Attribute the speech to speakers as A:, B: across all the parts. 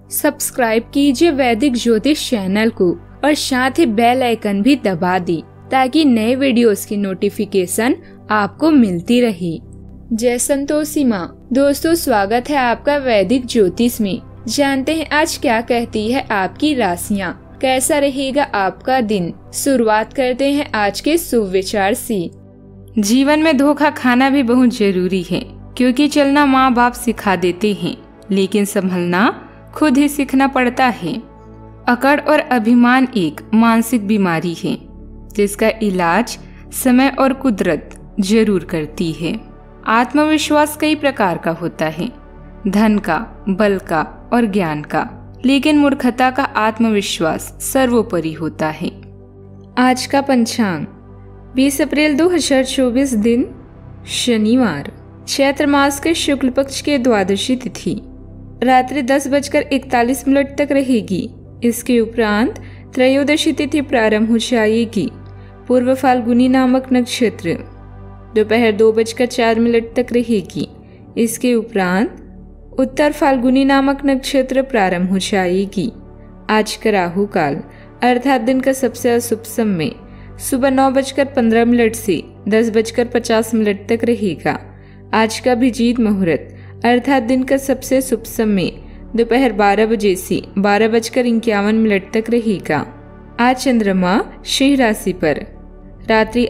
A: Subscribe कीजिए वैदिक ज्योतिष चैनल को और साथ ही बेल आइकन भी दबा दी ताकि नए वीडियोस की नोटिफिकेशन आपको मिलती रहे। जय संतोषी माँ। दोस्तों, स्वागत है आपका वैदिक ज्योतिष में। जानते हैं आज क्या कहती है आपकी राशियाँ, कैसा रहेगा आपका दिन। शुरुआत करते हैं आज के शुभ विचार से। जीवन में धोखा खाना भी बहुत जरूरी है, क्योंकि चलना माँ बाप सिखा देते हैं, लेकिन संभलना खुद ही सीखना पड़ता है। अकड़ और अभिमान एक मानसिक बीमारी है, जिसका इलाज समय और कुदरत जरूर करती है। आत्मविश्वास कई प्रकार का होता है, धन का, बल का और ज्ञान का, लेकिन मूर्खता का आत्मविश्वास सर्वोपरि होता है। आज का पंचांग 20 अप्रैल 2024 दिन शनिवार, चैत्र मास के शुक्ल पक्ष के द्वादशी तिथि रात्रि 10:41 तक रहेगी। इसके उपरांत त्रयोदशी तिथि प्रारंभ हो जाएगी। पूर्व फाल्गुनी नामक नक्षत्र दोपहर 2:04 तक रहेगी। इसके उपरांत उत्तर फाल्गुनी नामक नक्षत्र प्रारंभ हो जाएगी। आज का राहु काल अर्थात दिन का सबसे अशुभ समय सुबह 9:15 से 10:50 तक रहेगा। आज का अभिजीत मुहूर्त अर्थात दिन का सबसे शुभ समय दोपहर 12 बजे से 12:51 तक रहेगा। आज चंद्रमा सिंह राशि पर रात्रि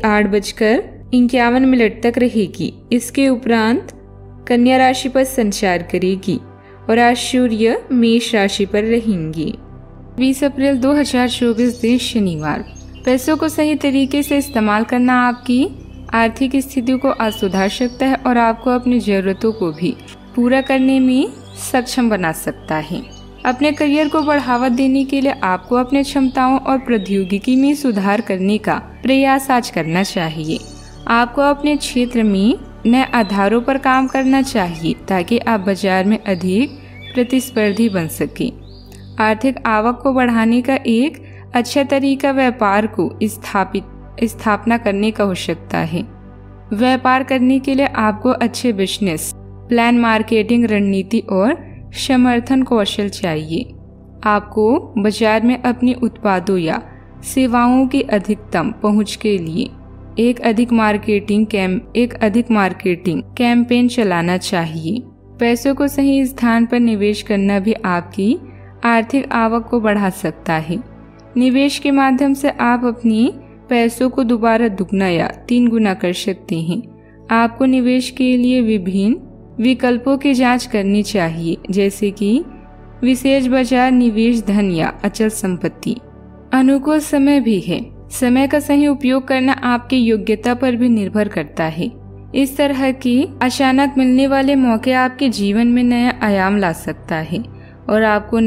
A: 8:51 तक रहेगी। इसके उपरांत कन्या राशि पर संचार करेगी और आज सूर्य मेष राशि पर रहेंगे। 20 अप्रैल 2024 दिन शनिवार, पैसों को सही तरीके से इस्तेमाल करना आपकी आर्थिक स्थिति को आज सुधार सकता है और आपको अपनी जरूरतों को भी पूरा करने में सक्षम बना सकता है। अपने करियर को बढ़ावा देने के लिए आपको अपने क्षमताओं और प्रौद्योगिकी में सुधार करने का प्रयास आज करना चाहिए। आपको अपने क्षेत्र में नए आधारों पर काम करना चाहिए ताकि आप बाजार में अधिक प्रतिस्पर्धी बन सके। आर्थिक आवक को बढ़ाने का एक अच्छा तरीका व्यापार को स्थापना करने का हो सकता है। व्यापार करने के लिए आपको अच्छे बिजनेस प्लान, मार्केटिंग रणनीति और समर्थन कौशल चाहिए। आपको बाजार में अपने उत्पादों या सेवाओं की अधिकतम पहुंच के लिए एक अधिक मार्केटिंग कैंपेन चलाना चाहिए। पैसों को सही स्थान पर निवेश करना भी आपकी आर्थिक आवक को बढ़ा सकता है। निवेश के माध्यम से आप अपनी पैसों को दोबारा दुगना या 3 गुना कर सकते हैं। आपको निवेश के लिए विभिन्न विकल्पों की जांच करनी चाहिए, जैसे कि विशेष बाजार निवेश, धन या अचल संपत्ति। अनुकूल समय भी है। समय का सही उपयोग करना आपकी योग्यता पर भी निर्भर करता है। इस तरह की अचानक मिलने वाले मौके आपके जीवन में नया आयाम ला सकता है और आपको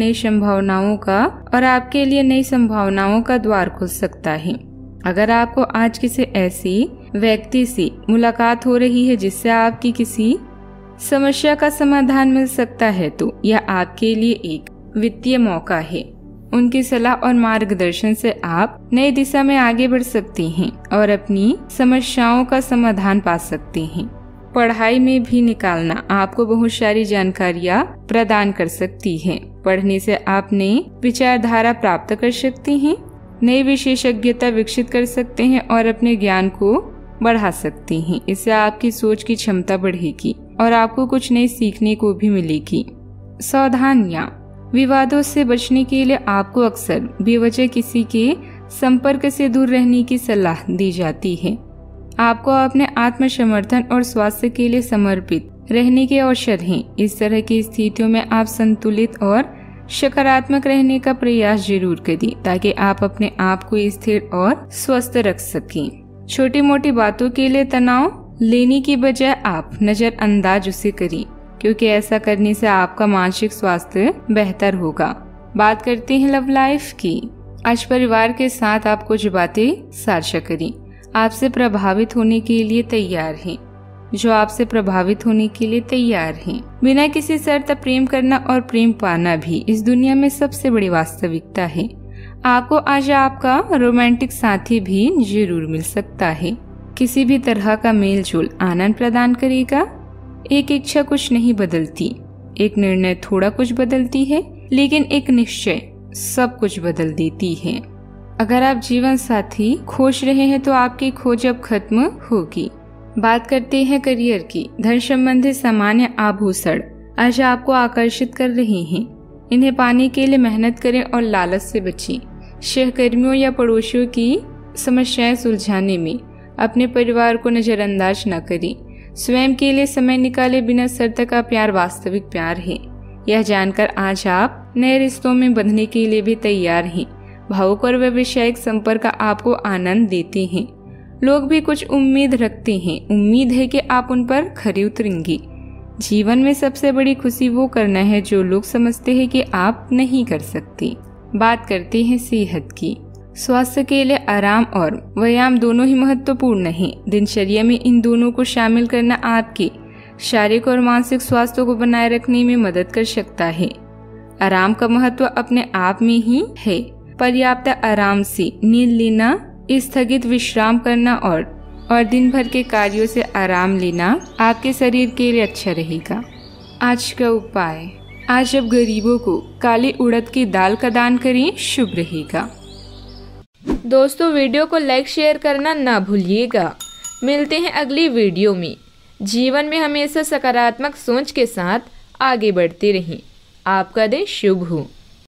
A: आपके लिए नई संभावनाओं का द्वार खुल सकता है। अगर आपको आज किसी ऐसे व्यक्ति से मुलाकात हो रही है जिससे आपकी किसी समस्या का समाधान मिल सकता है, तो यह आपके लिए एक वित्तीय मौका है। उनकी सलाह और मार्गदर्शन से आप नई दिशा में आगे बढ़ सकते हैं और अपनी समस्याओं का समाधान पा सकते हैं। पढ़ाई में भी निकालना आपको बहुत सारी जानकारियाँ प्रदान कर सकती है। पढ़ने से आप नई विचारधारा प्राप्त कर सकते हैं, नई विशेषज्ञता विकसित कर सकते हैं और अपने ज्ञान को बढ़ा सकते हैं। इससे आपकी सोच की क्षमता बढ़ेगी और आपको कुछ नई सीखने को भी मिलेगी। सावधानियां, विवादों से बचने के लिए आपको अक्सर बेवजह किसी के संपर्क से दूर रहने की सलाह दी जाती है। आपको अपने आत्मसमर्थन और स्वास्थ्य के लिए समर्पित रहने के अवसर हैं। इस तरह की स्थितियों में आप संतुलित और सकारात्मक रहने का प्रयास जरूर करें ताकि आप अपने आप को स्थिर और स्वस्थ रख सकें। छोटी मोटी बातों के लिए तनाव लेने की बजाय आप नजरअंदाज उसे करें, क्योंकि ऐसा करने से आपका मानसिक स्वास्थ्य बेहतर होगा। बात करते हैं लव लाइफ की। आज परिवार के साथ आप कुछ बातें साझा करें। आपसे प्रभावित होने के लिए तैयार हैं, जो आपसे प्रभावित होने के लिए तैयार हैं। बिना किसी शर्त प्रेम करना और प्रेम पाना भी इस दुनिया में सबसे बड़ी वास्तविकता है। आपको आज आपका रोमांटिक साथी भी जरूर मिल सकता है। किसी भी तरह का मेल जोल आनंद प्रदान करेगा। एक इच्छा कुछ नहीं बदलती, एक निर्णय थोड़ा कुछ बदलती है। लेकिन एक निश्चय सब कुछ बदल देती है। अगर आप जीवन साथी खोज रहे हैं तो आपकी खोज अब खत्म होगी। बात करते हैं करियर की। धन संबंधी सामान्य आभूषण आज आपको आकर्षित कर रहे हैं। इन्हें पाने के लिए मेहनत करें और लालच से बचें। सहकर्मियों या पड़ोसियों की समस्याएं सुलझाने में अपने परिवार को नजरअंदाज न करें। स्वयं के लिए समय निकाले बिना शर्त का प्यार वास्तविक प्यार है। यह जानकर आज आप नए रिश्तों में बंधने के लिए भी तैयार हैं। भावुक और व्यावसायिक संपर्क आपको आनंद देते हैं। लोग भी कुछ उम्मीद रखते हैं। उम्मीद है कि आप उन पर खरे उतरेंगे। जीवन में सबसे बड़ी खुशी वो करना है जो लोग समझते हैं कि आप नहीं कर सकते। बात करते हैं सेहत की। स्वास्थ्य के लिए आराम और व्यायाम दोनों ही महत्वपूर्ण हैं। दिनचर्या में इन दोनों को शामिल करना आपके शारीरिक और मानसिक स्वास्थ्य को बनाए रखने में मदद कर सकता है। आराम का महत्व अपने आप में ही है। पर्याप्त आराम से नींद लेना, स्थगित विश्राम करना और दिन भर के कार्यों से आराम लेना आपके शरीर के लिए अच्छा रहेगा। आज का उपाय, आज जब गरीबों को काली उड़द की दाल का दान करें, शुभ रहेगा। दोस्तों, वीडियो को लाइक शेयर करना ना भूलिएगा। मिलते हैं अगली वीडियो में। जीवन में हमेशा सकारात्मक सोच के साथ आगे बढ़ते रहें। आपका दिन शुभ हो।